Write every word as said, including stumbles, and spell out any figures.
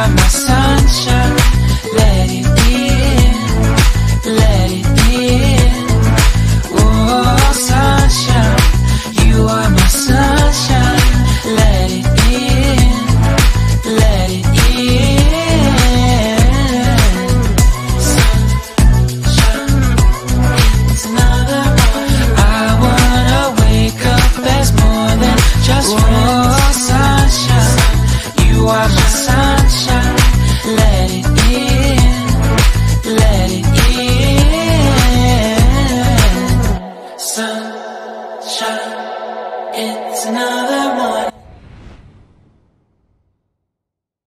are my sunshine, let it in, let it in. Oh, sunshine, you are my sunshine, let it in, let it in. Sunshine, it's another morning. I wanna wake up as more than just friends. Oh, sunshine, you are my sunshine.